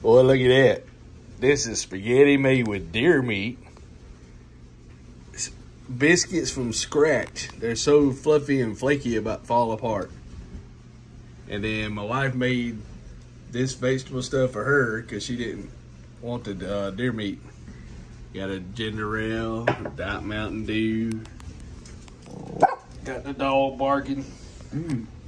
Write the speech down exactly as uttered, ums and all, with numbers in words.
Boy, look at that. This is spaghetti made with deer meat. It's biscuits from scratch. They're so fluffy and flaky about to fall apart. And then my wife made this vegetable stuff for her because she didn't want the uh, deer meat. Got a ginger ale, Diet Mountain Dew. Got the dog barking. Mm.